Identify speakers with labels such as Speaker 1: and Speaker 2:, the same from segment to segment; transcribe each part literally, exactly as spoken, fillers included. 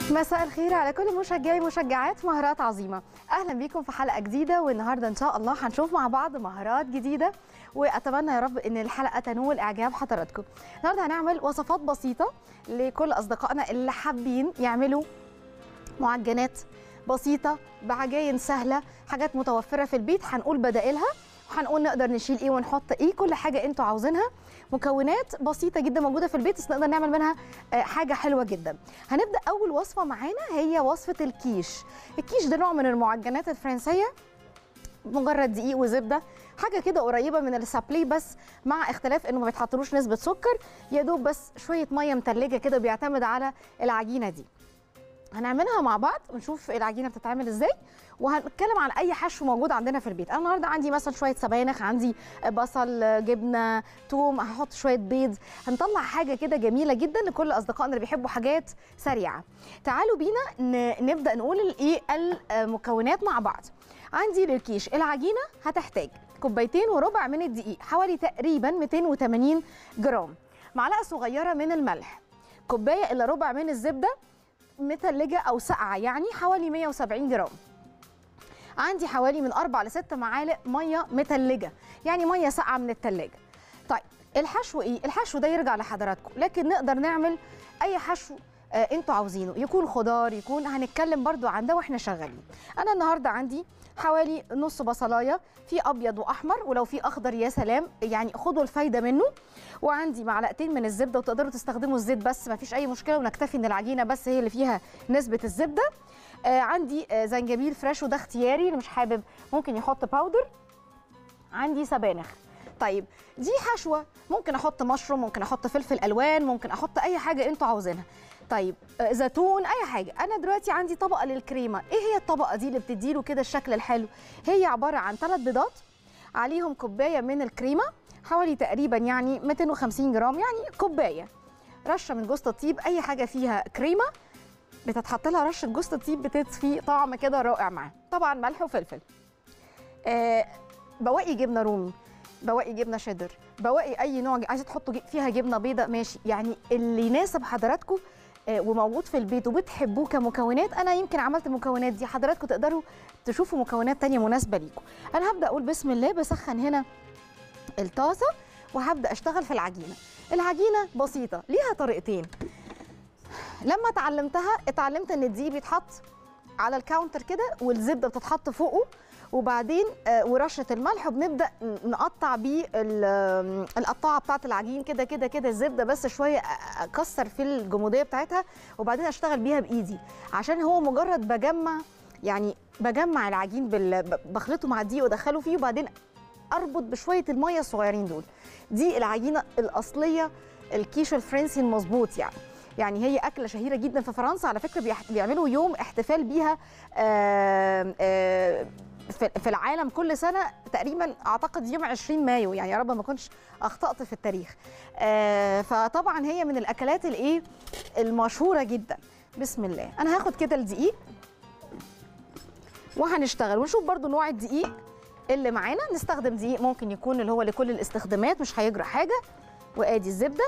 Speaker 1: مساء الخير على كل مشجعي مشجعات مهارات عظيمة. أهلا بيكم في حلقة جديدة، والنهاردة إن شاء الله هنشوف مع بعض مهارات جديدة، وأتمنى يا رب إن الحلقة تنول إعجاب حضراتكم. النهاردة هنعمل وصفات بسيطة لكل أصدقائنا اللي حابين يعملوا معجنات بسيطة بعجاين سهلة، حاجات متوفرة في البيت. هنقول بدائلها وهنقول نقدر نشيل إيه ونحط إيه، كل حاجة أنتوا عاوزينها. مكونات بسيطة جدا موجودة في البيت بس نقدر نعمل منها حاجة حلوة جدا. هنبدأ أول وصفة معانا هي وصفة الكيش. الكيش ده نوع من المعجنات الفرنسية، مجرد دقيق وزبدة، حاجة كده قريبة من السابلي، بس مع اختلاف انه ما بيتحطلوش نسبة سكر، يا دوب بس شوية مية متلجة كده، بيعتمد على العجينة دي. هنعملها مع بعض ونشوف العجينه بتتعمل ازاي، وهنتكلم عن اي حشو موجود عندنا في البيت. انا النهارده عندي مثلا شويه سبانخ، عندي بصل، جبنه، توم، هحط شويه بيض. هنطلع حاجه كده جميله جدا لكل اصدقائنا اللي بيحبوا حاجات سريعه. تعالوا بينا نبدا نقول الايه المكونات مع بعض. عندي للكيش العجينه هتحتاج كوبايتين وربع من الدقيق، حوالي تقريبا مئتين وثمانين جرام، معلقه صغيره من الملح، كوبايه الا ربع من الزبده متلجة أو ساقعة يعني حوالي مئة وسبعين جرام، عندي حوالي من أربع لست معالق مية متلجة يعني مية ساقعة من التلاجة. طيب الحشو إيه؟ الحشو ده يرجع لحضراتكم، لكن نقدر نعمل أي حشو آه انتوا عاوزينه، يكون خضار، يكون، هنتكلم برضو عن ده واحنا شغالين. أنا النهاردة عندي حوالي نص بصلاية، في أبيض وأحمر، ولو في أخضر يا سلام، يعني خدوا الفايدة منه. وعندي معلقتين من الزبدة، وتقدروا تستخدموا الزيت بس ما فيش أي مشكلة، ونكتفي إن العجينة بس هي اللي فيها نسبة الزبدة. آه عندي آه زنجبيل فريش وده اختياري، اللي مش حابب ممكن يحط باودر. عندي سبانخ. طيب دي حشوة، ممكن أحط مشروم، ممكن أحط فلفل ألوان، ممكن أحط أي حاجة أنتوا عاوزينها. طيب آه زيتون، أي حاجة. أنا دلوقتي عندي طبقة للكريمة. إيه هي الطبقة دي اللي بتديله كده الشكل الحلو؟ هي عبارة عن ثلاث بيضات، عليهم كوباية من الكريمة، حوالي تقريبا يعني مئتين وخمسين جرام، يعني كوبايه. رشه من جوز الطيب، اي حاجه فيها كريمه بتتحط لها رشه جوز الطيب بتضفي طعم كده رائع معاه. طبعا ملح وفلفل. آه بواقي جبنه رومي، بواقي جبنه شيدر، بواقي اي نوع عايزه تحطوا فيها جبنه بيضه ماشي، يعني اللي يناسب حضراتكم آه وموجود في البيت وبتحبوه كمكونات. انا يمكن عملت المكونات دي، حضراتكم تقدروا تشوفوا مكونات تانية مناسبه ليكم. انا هبدا اقول بسم الله، بسخن هنا الطاسه وهبدا اشتغل في العجينه. العجينه بسيطه، ليها طريقتين. لما اتعلمتها اتعلمت ان الدقيق بيتحط على الكاونتر كده، والزبده بتتحط فوقه، وبعدين ورشه الملح، وبنبدا نقطع بيه القطاعه بتاعه العجين كده كده كده، الزبده بس شويه اكسر في الجموديه بتاعتها، وبعدين اشتغل بيها بايدي، عشان هو مجرد بجمع، يعني بجمع العجين بال... بخلطه مع الدقيق وادخله فيه، وبعدين اربط بشويه الميه الصغيرين دول. دي العجينه الاصليه، الكيش الفرنسي المظبوط يعني. يعني هي اكله شهيره جدا في فرنسا على فكره، بيعملوا يوم احتفال بيها آآ آآ في العالم كل سنه تقريبا، اعتقد يوم عشرين مايو، يعني يا رب ما اكونش اخطات في التاريخ. فطبعا هي من الاكلات الايه المشهوره جدا. بسم الله، انا هاخد كده الدقيق وهنشتغل ونشوف برضو نوع الدقيق اللي معانا. نستخدم دقيق ممكن يكون اللي هو لكل الاستخدامات، مش هيجرى حاجه. وادي الزبده،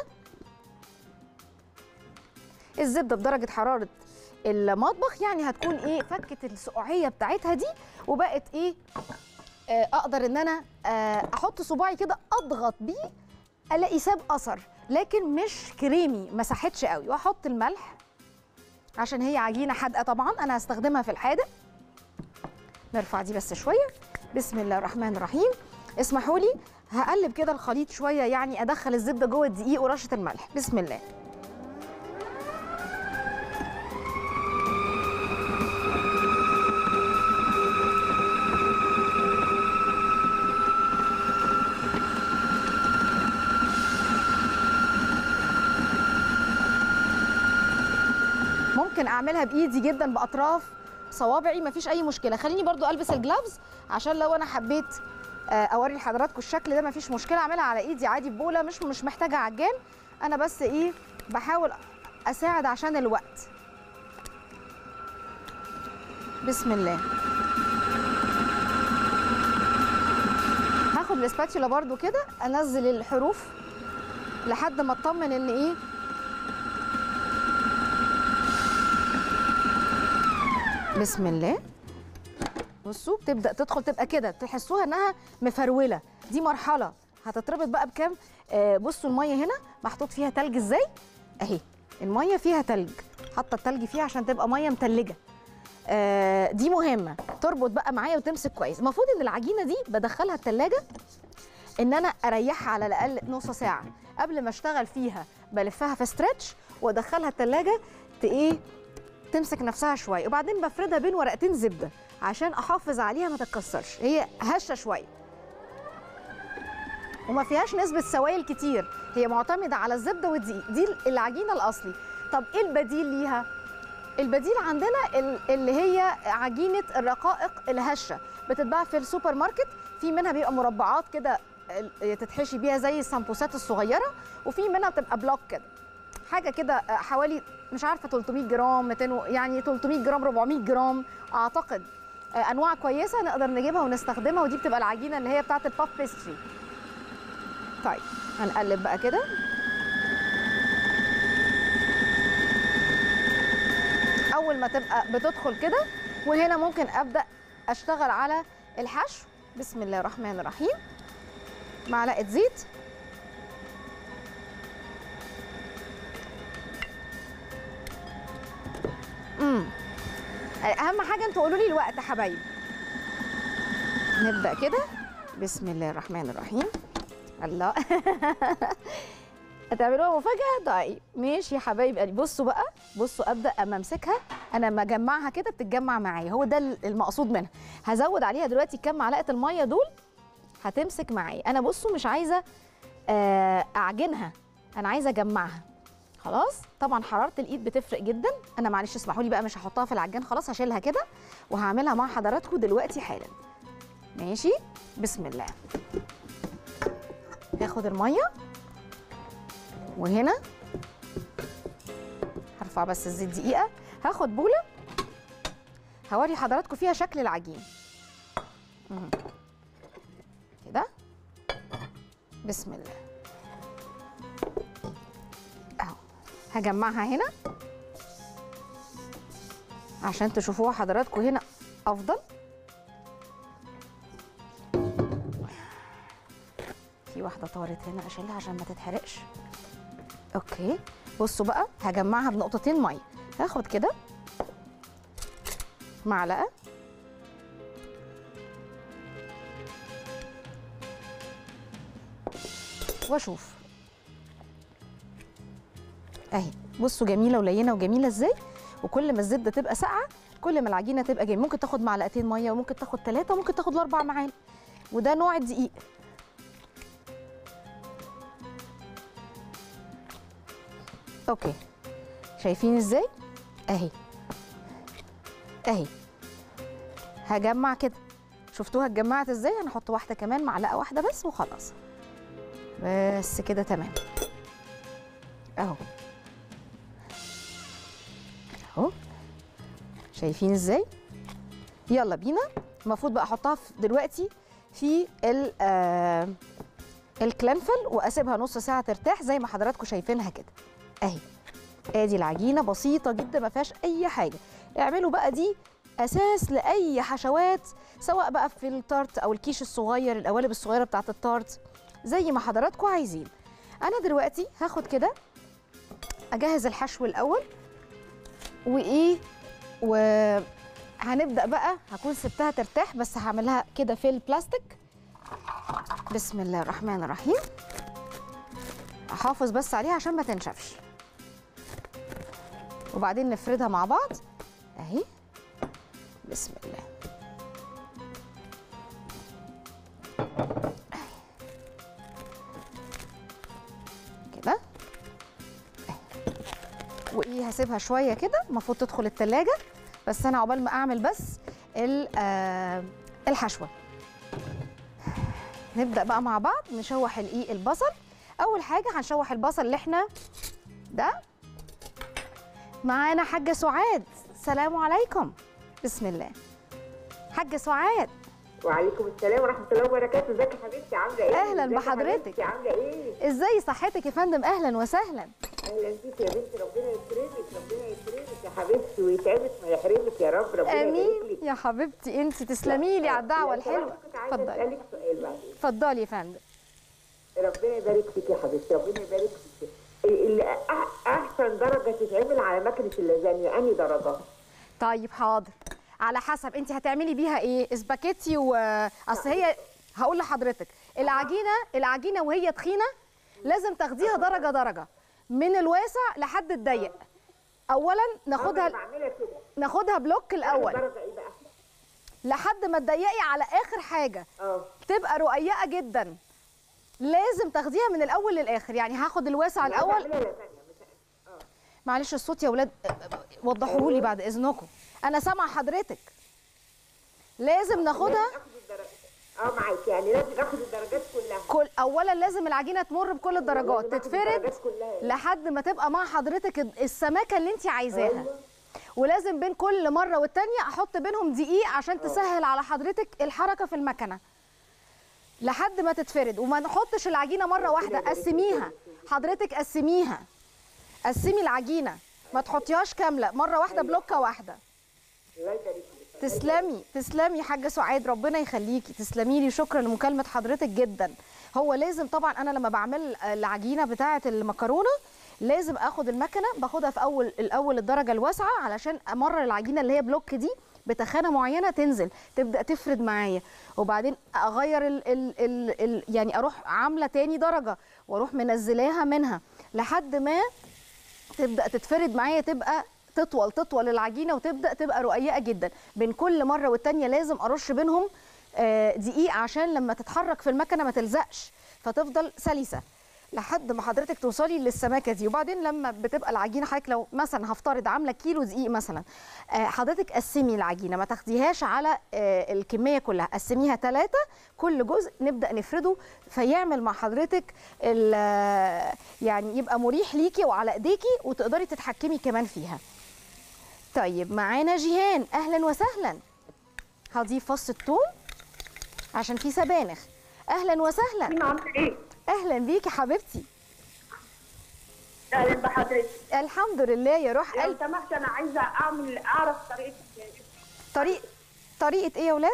Speaker 1: الزبده بدرجه حراره المطبخ، يعني هتكون ايه، فكت السقوعيه بتاعتها دي، وبقت ايه، آه اقدر ان انا آه احط صباعي كده اضغط بيه الاقي ساب اثر، لكن مش كريمي، ما ساحتش قوي. واحط الملح عشان هي عجينه حادقه، طبعا انا هستخدمها في الحادق. نرفع دي بس شويه. بسم الله الرحمن الرحيم. اسمحوا لي هقلب كده الخليط شويه، يعني ادخل الزبده جوه الدقيق ورشه الملح. بسم الله. ممكن اعملها بايدي جدا باطراف صوابعي، مفيش اي مشكله. خليني برضو البس الجلافز عشان لو انا حبيت اوري لحضراتكم الشكل ده مفيش مشكله، اعملها على ايدي عادي ببوله، مش مش محتاجه عجان. انا بس ايه بحاول اساعد عشان الوقت. بسم الله. هاخد الاسباتشولا برضو كده، انزل الحروف لحد ما اطمن ان ايه بسم الله. بصوا بتبدا تدخل تبقى كده، تحسوها انها مفروله، دي مرحله هتتربط بقى بكام. آه بصوا الميه هنا محطوط فيها تلج ازاي اهي، الميه فيها تلج، حاطه التلج فيها عشان تبقى ميه متلجه. آه دي مهمه تربط بقى معايا وتمسك كويس. المفروض ان العجينه دي بدخلها التلاجة ان انا اريحها على الاقل نص ساعه قبل ما اشتغل فيها، بلفها في ستريتش وادخلها التلاجة ت ايه تمسك نفسها شويه، وبعدين بفردها بين ورقتين زبده عشان احافظ عليها ما تتكسرش. هي هشه شويه وما فيهاش نسبه سوائل كتير، هي معتمده على الزبده والدقيق، دي العجينه الاصلي. طب ايه البديل ليها؟ البديل عندنا اللي هي عجينه الرقائق الهشه، بتتباع في السوبر ماركت، في منها بيبقى مربعات كده تتحشي بيها زي السمبوسات الصغيره، وفي منها بتبقى بلوك كده، حاجه كده حوالي مش عارفه ثلاثمية جرام مئتين يعني ثلاثمية جرام أربعمية جرام اعتقد. انواع كويسه نقدر نجيبها ونستخدمها، ودي بتبقى العجينه اللي هي بتاعه الباف بيستري. طيب هنقلب بقى كده. اول ما تبقى بتدخل كده، وهنا ممكن ابدا اشتغل على الحشو. بسم الله الرحمن الرحيم. معلقه زيت، امم اهم حاجه انتوا قولوا لي الوقت يا حبايبي. نبدا كده. بسم الله الرحمن الرحيم. الله هتعملوها مفاجاه؟ طيب ماشي يا حبايب قلبي. بصوا بقى، بصوا ابدا اما امسكها انا لما اجمعها كده بتتجمع معايا، هو ده المقصود منها. هزود عليها دلوقتي كام معلقه الميه دول هتمسك معايا. انا بصوا مش عايزه اعجنها، انا عايزه اجمعها. خلاص طبعا حراره الايد بتفرق جدا. انا معلش اسمحوا لي بقى مش هحطها في العجان، خلاص هشيلها كده وهعملها مع حضراتكم دلوقتي حالا. ماشي بسم الله. هاخد الميه وهنا هرفع بس الزيت دقيقه، هاخد بوله هوري حضراتكم فيها شكل العجين كده. بسم الله اهو، هجمعها هنا عشان تشوفوها حضراتكم هنا افضل. في واحده طارت هنا اشيلها عشان ما تتحرقش. اوكي بصوا بقى هجمعها بنقطتين ميه. هاخد كده معلقه واشوف اهي. بصوا جميله ولينه وجميله ازاي، وكل ما الزبده تبقى ساقعه كل ما العجينه تبقى جميله. ممكن تاخد معلقتين ميه وممكن تاخد ثلاثه وممكن تاخد الاربع معالق، وده نوع الدقيق. اوكي شايفين ازاي اهي اهي. هجمع كده، شفتوها اتجمعت ازاي؟ هنحط واحده كمان، معلقه واحده بس وخلاص. بس كده تمام اهو اهو. شايفين ازاي؟ يلا بينا. المفروض بقى احطها دلوقتي في آه الكلنفل واسيبها نص ساعه ترتاح زي ما حضراتكم شايفينها كده اهي. ادي العجينه بسيطه جدا ما فيهاش اي حاجه. اعملوا بقى دي اساس لاي حشوات، سواء بقى في التارت او الكيش الصغير، القوالب الصغيره بتاعه التارت زي ما حضراتكم عايزين. انا دلوقتي هاخد كده اجهز الحشو الاول وايه، وهنبدا بقى. هكون سبتها ترتاح بس هعملها كده في البلاستيك. بسم الله الرحمن الرحيم. احافظ بس عليها عشان ما تنشفش، وبعدين نفردها مع بعض اهي. بسم الله كده. وايه هسيبها شويه كده، المفروض تدخل التلاجة. بس انا عقبال ما اعمل بس الحشوه. نبدا بقى مع بعض نشوح الايه البصل. اول حاجه هنشوح البصل اللي احنا ده. معانا حاجه سعاد، السلام عليكم. بسم الله حاجه سعاد.
Speaker 2: وعليكم السلام ورحمه الله وبركاته. ازيك يا حبيبتي؟ عامله ايه؟
Speaker 1: اهلا بحضرتك.
Speaker 2: عامله ايه؟
Speaker 1: ازاي صحتك يا فندم؟ اهلا وسهلا.
Speaker 2: اهلا بيك يا بنتي، ربنا يكرمك ربنا يكرمك يا حبيبتي ويتعبك ما يحرمك يا رب، ربنا
Speaker 1: امين
Speaker 2: يبارك لك.
Speaker 1: يا حبيبتي، انت تسلمي لي على الدعوه الحلوه.
Speaker 2: كنت عايزه
Speaker 1: اتفضلي
Speaker 2: اسالك سؤال بعدين.
Speaker 1: اتفضلي يا فندم.
Speaker 2: ربنا يبارك فيك يا حبيبتي، ربنا يبارك فيك. اللي أح- احسن درجه تتعمل على مكنه اللازانيا انهي درجه؟
Speaker 1: طيب حاضر، على حسب انت هتعملي بيها ايه. اسباجيتي و اصل هي هقول لحضرتك العجينه العجينه وهي تخينه لازم تاخديها درجه درجه من الواسع لحد الضيق. اولا ناخدها
Speaker 2: أنا بعملها كده.
Speaker 1: ناخدها بلوك الاول
Speaker 2: درجه ايه بقى؟
Speaker 1: لحد ما تضيقي على اخر حاجه
Speaker 2: اه
Speaker 1: تبقى رقيقه جدا. لازم تاخديها من الاول للاخر، يعني هاخد الواسع
Speaker 2: أنا
Speaker 1: الاول.
Speaker 2: بعملها لازانيا مش اه
Speaker 1: معلش الصوت يا ولاد وضحوه لي بعد اذنكم، انا سامعه حضرتك. لازم ناخدها
Speaker 2: لازم اخد الدرجه. اه معاك، يعني لازم اخد الدرجات كلها.
Speaker 1: كل اولا لازم العجينه تمر بكل الدرجات،
Speaker 2: لازم آخد
Speaker 1: تتفرد
Speaker 2: الدرجات كلها.
Speaker 1: لحد ما تبقى مع حضرتك السماكه اللي انت عايزاها.
Speaker 2: أيوة.
Speaker 1: ولازم بين كل مره والتانيه احط بينهم دقيق عشان تسهل على حضرتك الحركه في المكنه لحد ما تتفرد. وما نحطش العجينه مره واحده، قسميها حضرتك، قسميها، قسمي العجينه، ما تحطيهاش كامله مره واحده، بلوكه واحده.
Speaker 2: الله يبارك لك.
Speaker 1: تسلمي تسلمي يا حاجه سعاد، ربنا يخليكي، تسلمي لي، شكرا لمكالمه حضرتك جدا. هو لازم طبعا انا لما بعمل العجينه بتاعه المكرونه لازم اخد المكنه باخدها في اول الاول الدرجه الواسعه علشان امرر العجينه اللي هي بلوك دي بتخانه معينه تنزل تبدا تفرد معايا، وبعدين اغير ال ال ال ال يعني اروح عامله تاني درجه واروح منزلاها منها لحد ما تبدا تتفرد معايا، تبقى تطول تطول العجينه وتبدا تبقى رقيقه جدا. بين كل مره والتانيه لازم ارش بينهم آه، دقيق عشان لما تتحرك في المكنه ما تلزقش فتفضل سلسه لحد ما حضرتك توصلي للسماكه دي. وبعدين لما بتبقى العجينه حضرتك لو مثلا هفترض عامله كيلو دقيق مثلا، آه، حضرتك قسمي العجينه، ما تاخديهاش على آه، الكميه كلها، قسميها ثلاثه، كل جزء نبدا نفرده فيعمل مع حضرتك يعني يبقى مريح ليكي وعلى ايديكي وتقدري تتحكمي كمان فيها. طيب معانا جيهان، اهلا وسهلا. هضيف فص الثوم عشان في سبانخ. اهلا وسهلا.
Speaker 3: عامله ايه؟
Speaker 1: اهلا بيكي حبيبتي.
Speaker 3: اهلا بحضرتك.
Speaker 1: الحمد لله يا روح
Speaker 3: لو
Speaker 1: قلبي.
Speaker 3: سمحت انا عايزه اعمل اعرف طريقه
Speaker 1: طريق طريقه ايه يا ولاد؟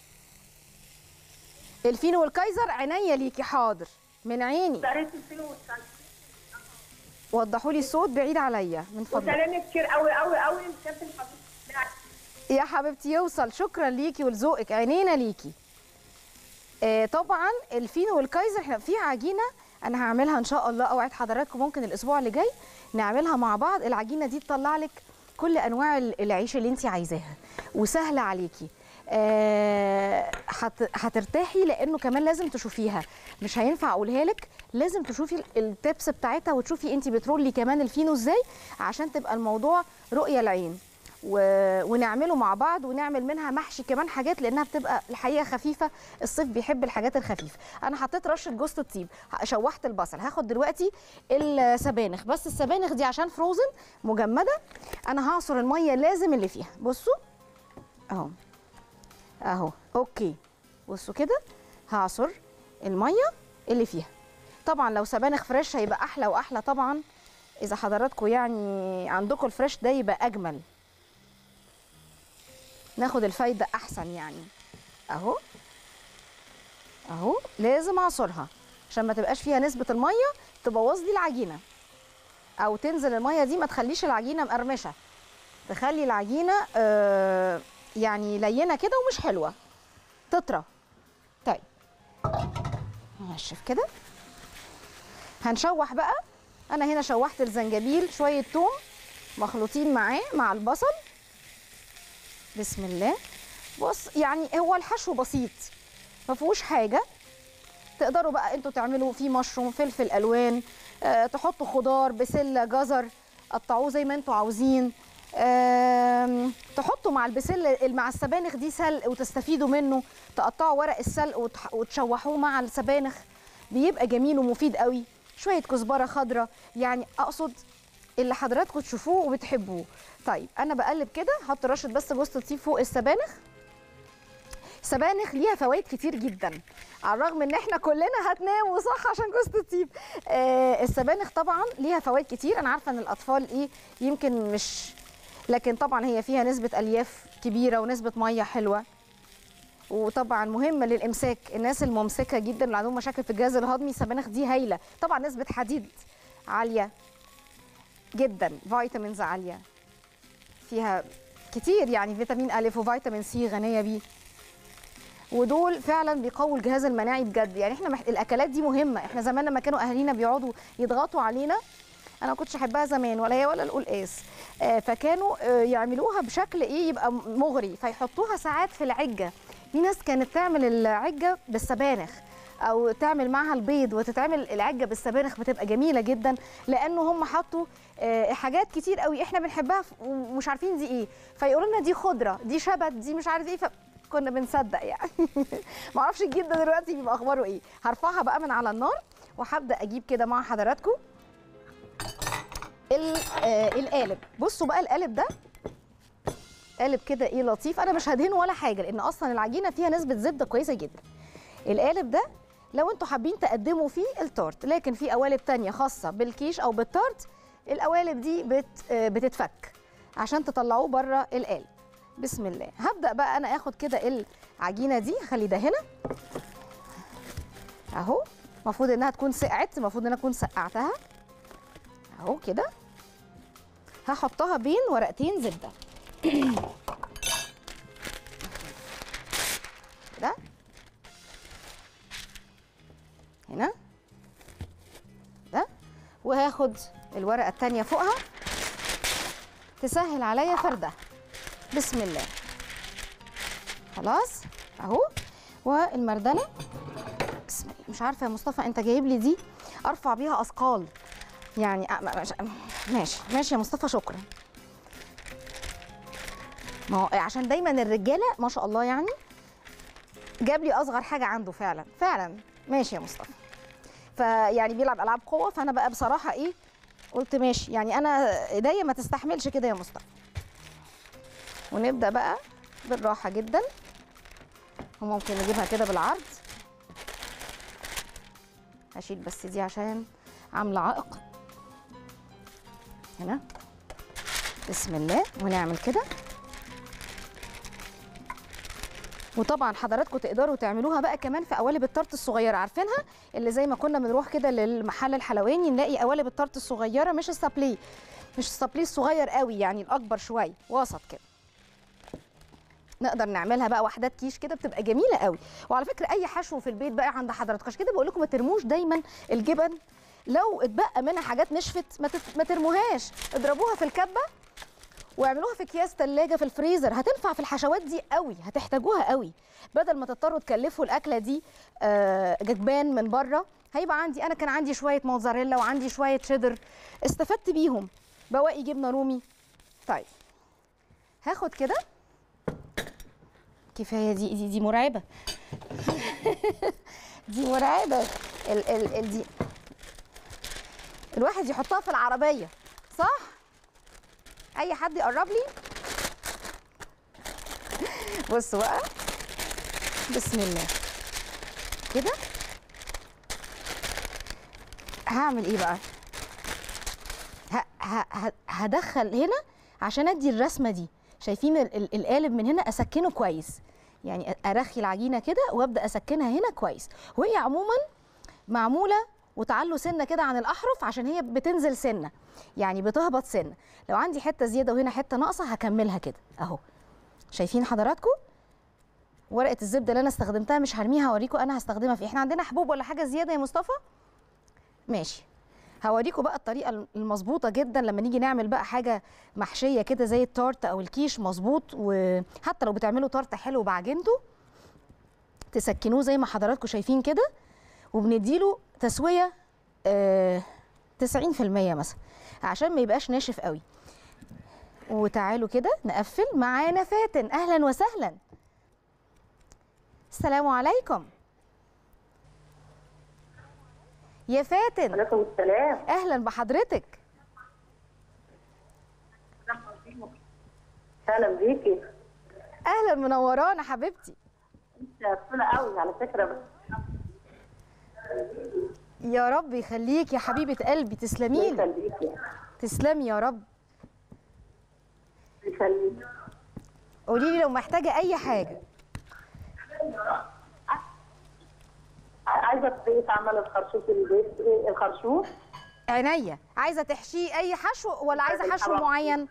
Speaker 1: الفينو والكايزر عينيا ليكي، حاضر من عيني.
Speaker 3: طريقه الفينو والسلطه.
Speaker 1: وضحوا لي الصوت بعيد عليا من فضلك.
Speaker 3: وسلامي كتير قوي قوي قوي لكابتن حضرتك.
Speaker 1: يا حبيبتي يوصل، شكرا ليكي ولذوقك، عينينا ليكي. آه طبعا الفينو والكايزر احنا في عجينه انا هعملها ان شاء الله، اوعد حضراتكم ممكن الاسبوع اللي جاي نعملها مع بعض. العجينه دي تطلع لك كل انواع العيش اللي انت عايزاها وسهله عليكي. آه هت هترتاحي لانه كمان لازم تشوفيها، مش هينفع اقولها لك، لازم تشوفي التبس بتاعتها وتشوفي انت بترولي كمان الفينو ازاي عشان تبقى الموضوع رؤيه العين. و... ونعمله مع بعض ونعمل منها محشي كمان حاجات لانها بتبقى الحقيقه خفيفه، الصيف بيحب الحاجات الخفيفه. انا حطيت رشه جوز الطيب، شوحت البصل، هاخد دلوقتي السبانخ، بس السبانخ دي عشان فروزن مجمده انا هعصر الميه لازم اللي فيها. بصوا اهو اهو اوكي، بصوا كده هعصر الميه اللي فيها. طبعا لو سبانخ فريش هيبقى احلى واحلى طبعا، اذا حضراتكم يعني عندكم الفريش ده يبقى اجمل، ناخد الفايده احسن يعني. اهو اهو لازم اعصرها عشان ما تبقاش فيها نسبه الميه تبوظ لي العجينه، او تنزل الميه دي ما تخليش العجينه مقرمشه، تخلي العجينه آه يعني لينه كده ومش حلوه تطرى. طيب هنشف كده، هنشوح بقى. انا هنا شوحت الزنجبيل شويه ثوم مخلوطين معاه مع البصل. بسم الله. بص يعني هو الحشو بسيط ما فيهوش حاجه، تقدروا بقى انتوا تعملوا فيه مشروم، فلفل الوان، أه تحطوا خضار، بسله، جزر، قطعوه زي ما انتوا عاوزين. أه تحطوا مع البسله مع السبانخ دي سلق وتستفيدوا منه، تقطعوا ورق السلق وتشوحوه مع السبانخ بيبقى جميل ومفيد قوي. شويه كزبره خضراء، يعني اقصد اللي حضراتكم تشوفوه وبتحبوه. طيب انا بقلب كده، هحط رشه بس جوز الطيب فوق السبانخ. السبانخ ليها فوائد كتير جدا على الرغم ان احنا كلنا هتناموا صح عشان جوز الطيب. آه السبانخ طبعا ليها فوائد كتير، انا عارفه ان الاطفال ايه يمكن مش لكن طبعا هي فيها نسبه الياف كبيره ونسبه ميه حلوه، وطبعا مهمه للامساك. الناس الممسكه جدا اللي عندهم مشاكل في الجهاز الهضمي السبانخ دي هايله. طبعا نسبه حديد عاليه جدا، فيتامينز عاليه فيها كتير، يعني فيتامين أ وفيتامين سي غنيه بيه، ودول فعلا بيقووا الجهاز المناعي بجد. يعني احنا مح... الاكلات دي مهمه. احنا زمان لما كانوا اهالينا بيقعدوا يضغطوا علينا، انا ما كنتش احبها زمان ولا هي ولا القلقاس، آه فكانوا آه يعملوها بشكل ايه يبقى مغري، فيحطوها ساعات في العجه. في ناس كانت تعمل العجه بالسبانخ او تعمل معها البيض وتتعمل العجه بالسبانخ، بتبقى جميله جدا لانه هم حطوا آه حاجات كتير قوي احنا بنحبها ومش عارفين دي ايه، فيقولوا لنا دي خضره، دي شبت، دي مش عارف ايه، فكنا بنصدق يعني. ما اعرفش الجيل ده دلوقتي بيبقى اخباره ايه. هرفعها بقى من على النار وهبدا اجيب كده مع حضراتكم آه القالب. بصوا بقى القالب ده قالب كده ايه لطيف، انا مش هدهنه ولا حاجه لان اصلا العجينه فيها نسبه زبده كويسه جدا. القالب ده لو انتوا حابين تقدموا فيه التورت، لكن في قوالب تانية خاصه بالكيش او بالتورت، القوالب دي بت آه بتتفك عشان تطلعوه بره القالب. بسم الله. هبدا بقى انا اخد كده العجينه دي، خلي ده هنا اهو، المفروض انها تكون سقعت، المفروض ان انا اكون سقعتها اهو كده. هحطها بين ورقتين زبده كده هنا ده، وهاخد الورقه الثانيه فوقها تسهل عليا فردها. بسم الله. خلاص اهو. والمردنه بسم الله. مش عارفه يا مصطفى انت جايب لي دي ارفع بيها اثقال يعني. ماشي ماشي يا مصطفى، شكرا. ما هو عشان دايما الرجاله ما شاء الله يعني جاب لي اصغر حاجه عنده فعلا فعلا. ماشي يا مصطفى. فيعني بيلعب العاب قوه، فانا بقى بصراحه ايه قلت ماشي يعني انا ايديا ما تستحملش كده يا مصطفى. ونبدا بقى بالراحه جدا، وممكن نجيبها كده بالعرض. هشيل بس دي عشان عامله عائق هنا. بسم الله. ونعمل كده. وطبعا حضراتكم تقدروا تعملوها بقى كمان في قوالب الطرط الصغيره، عارفينها اللي زي ما كنا بنروح كده للمحل الحلواني نلاقي قوالب الطرط الصغيره، مش السابليه، مش السابليه الصغير قوي يعني، الاكبر شويه وسط كده. نقدر نعملها بقى وحدات كيش كده، بتبقى جميله قوي. وعلى فكره اي حشو في البيت بقى عند حضراتكم، عشان كده بقول لكم ما ترموش دايما الجبن، لو اتبقى منها حاجات نشفت ما, ما ترموهاش، اضربوها في الكبه واعملوها في اكياس ثلاجه في الفريزر، هتنفع في الحشوات دي قوي، هتحتاجوها قوي، بدل ما تضطروا تكلفوا الاكله دي آه جبان من بره. هيبقى عندي انا كان عندي شويه موتزاريلا وعندي شويه شيدر، استفدت بيهم، بواقي جبنه رومي. طيب هاخد كده كفايه دي دي, دي مرعبه. دي مرعبه. ال ال ال دي الواحد يحطها في العربيه صح؟ اي حد يقرب لي. بصوا بقى. بسم الله كده. هعمل ايه بقى؟ هدخل هنا عشان ادي الرسمه دي. شايفين القالب من هنا اسكنه كويس، يعني ارخي العجينه كده وابدا اسكنها هنا كويس. وهي عموما معموله وتعلوا سنه كده عن الاحرف عشان هي بتنزل سنه، يعني بتهبط سنه. لو عندي حته زياده وهنا حته ناقصه هكملها كده اهو. شايفين حضراتكم ورقه الزبده اللي انا استخدمتها مش هرميها، هوريكم انا هستخدمها في. احنا عندنا حبوب ولا حاجه زياده يا مصطفى؟ ماشي. هوريكم بقى الطريقه المظبوطه جدا لما نيجي نعمل بقى حاجه محشيه كده زي التورت او الكيش مظبوط. وحتى لو بتعملوا تورت حلو بعجنته تسكنوه زي ما حضراتكم شايفين كده، وبنديله تسويه آه تسعين في المية مثلا عشان ما يبقاش ناشف قوي. وتعالوا كده نقفل. معانا فاتن، اهلا وسهلا. السلام عليكم يا فاتن.
Speaker 3: وعليكم السلام.
Speaker 1: اهلا بحضرتك.
Speaker 3: اهلا بيكي.
Speaker 1: اهلا منورانا حبيبتي.
Speaker 3: انت فانا قوي على فكره. بس
Speaker 1: يا رب يخليك يا حبيبه قلبي، تسلمي لي. تسلمي يا رب.
Speaker 3: يخليك.
Speaker 1: قولي لي لو محتاجه اي حاجه.
Speaker 3: عايزه طريقه عمل الخرشوف البيت، الخرشوف.
Speaker 1: عينيا. عايزه تحشيه اي حشو ولا عايزه حشو معين؟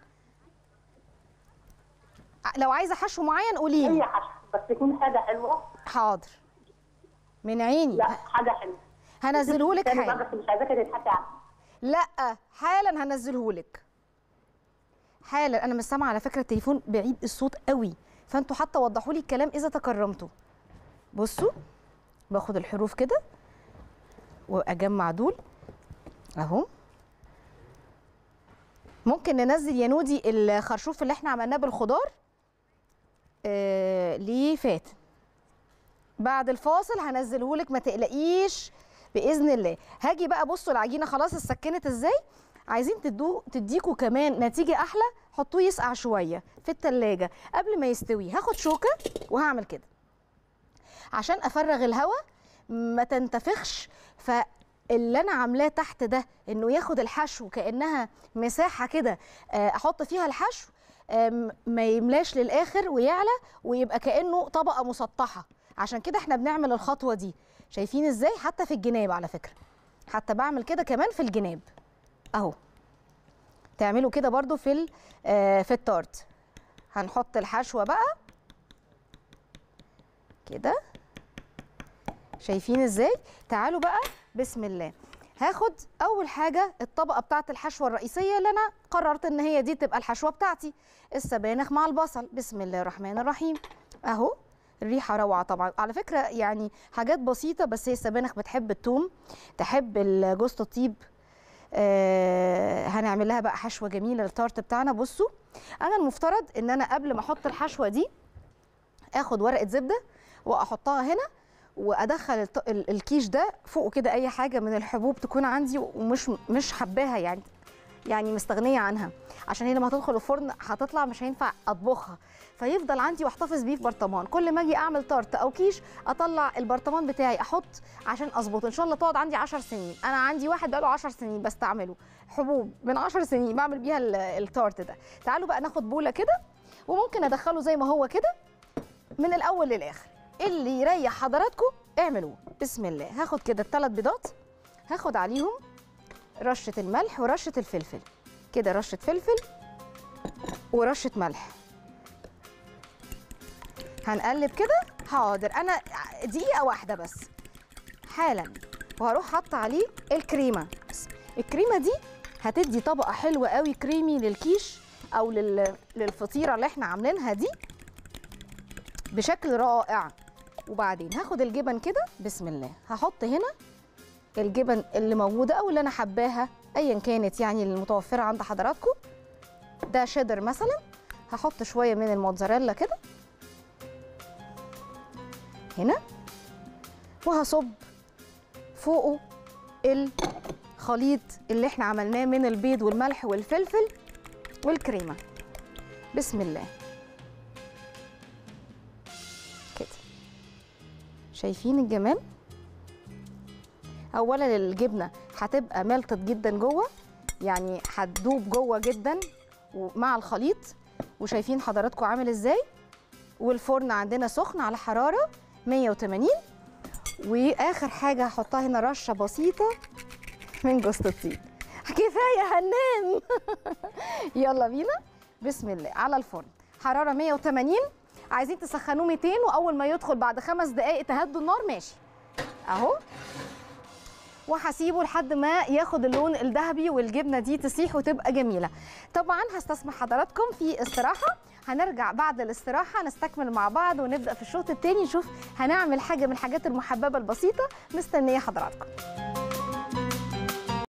Speaker 1: لو عايزه حشو معين قولي لي.
Speaker 3: اي حشو بس تكون حاجه حلوه.
Speaker 1: حاضر، من عيني.
Speaker 3: لا حاجه حلوه.
Speaker 1: هنزلهولك حالا.
Speaker 3: بس مش عايزاك تتحكي عنها.
Speaker 1: لا حالا هنزلهولك حالا. انا مش سامعه على فكره، التليفون بعيد الصوت قوي، فانتوا حتى وضحوا لي الكلام اذا تكرمتوا. بصوا، باخد الحروف كده واجمع دول اهو. ممكن ننزل يا نودي الخرشوف اللي احنا عملناه بالخضار آه ليه فات. بعد الفاصل هنزلهولك ما تقلقيش باذن الله. هاجي بقى، بصوا العجينه خلاص اتسكنت ازاي. عايزين تدوه تديكوا كمان نتيجه احلى، حطوه يسقع شويه في التلاجة قبل ما يستوي. هاخد شوكه وهعمل كده عشان افرغ الهواء ما تنتفخش. فاللي انا عاملاه تحت ده انه ياخد الحشو كانها مساحه كده احط فيها الحشو، ما يملاش للاخر ويعلى ويبقى كانه طبقه مسطحه. عشان كده احنا بنعمل الخطوه دي. شايفين ازاي؟ حتى في الجناب على فكره، حتى بعمل كده كمان في الجناب اهو. تعملوا كده برضو في في التارت. هنحط الحشوه بقى كده، شايفين ازاي؟ تعالوا بقى بسم الله. هاخد اول حاجه الطبقه بتاعه الحشوه الرئيسيه اللي انا قررت ان هي دي تبقى الحشوه بتاعتي، السبانخ مع البصل. بسم الله الرحمن الرحيم اهو. الريحه روعه طبعا على فكره، يعني حاجات بسيطه بس هي السبانخ بتحب الثوم، تحب جوز الطيب. آه هنعمل لها بقى حشوه جميله للتارت بتاعنا. بصوا، انا المفترض ان انا قبل ما احط الحشوه دي اخد ورقه زبده واحطها هنا وادخل الكيش ده فوقه كده اي حاجه من الحبوب تكون عندي ومش مش حباها، يعني يعني مستغنيه عنها، عشان هي لما هتدخل الفرن هتطلع مش هينفع اطبخها، فيفضل عندي واحتفظ بيه في برطمان. كل ما اجي اعمل تارت او كيش اطلع البرطمان بتاعي احط عشان اظبطه. ان شاء الله تقعد عندي عشر سنين. انا عندي واحد بقاله عشر سنين بستعمله، حبوب من عشر سنين بعمل بيها التارت ده. تعالوا بقى ناخد بوله كده وممكن ادخله زي ما هو كده من الاول للاخر. اللي يريح حضراتكم اعملوه. بسم الله. هاخد كده الثلاث بيضات، هاخد عليهم رشه الملح ورشه الفلفل كده، رشه فلفل ورشه ملح. هنقلب كده. حاضر، انا دقيقه واحده بس حالا، وهروح حاطه عليه الكريمه. الكريمه دي هتدي طبقه حلوه قوي كريمي للكيش او للفطيره اللي احنا عاملينها دي بشكل رائع. وبعدين هاخد الجبن كده. بسم الله. هحط هنا الجبن اللي موجوده او اللي انا حباها ايا كانت، يعني المتوفره عند حضراتكم. ده شيدر مثلا، هحط شويه من الموتزاريلا كده هنا، وهصب فوقه الخليط اللي احنا عملناه من البيض والملح والفلفل والكريمه. بسم الله كده. شايفين الجمال؟ اولا الجبنه هتبقى ملطت جدا جوه، يعني هتدوب جوه جدا ومع الخليط. وشايفين حضراتكم عامل ازاي؟ والفرن عندنا سخن على حراره مية وتمانين. واخر حاجه هحطها هنا رشه بسيطه من جوز الطيب. كفايه هننام. يلا بينا. بسم الله. على الفرن حراره مية وتمانين. عايزين تسخنوه ميتين، واول ما يدخل بعد خمس دقائق تهدوا النار. ماشي اهو. وهسيبه لحد ما ياخد اللون الذهبي والجبنه دي تسيح وتبقى جميله. طبعا هستسمح حضراتكم في استراحه، هنرجع بعد الاستراحه نستكمل مع بعض ونبدا في الشوط الثاني نشوف هنعمل حاجه من الحاجات المحببه البسيطه. مستنيه حضراتكم.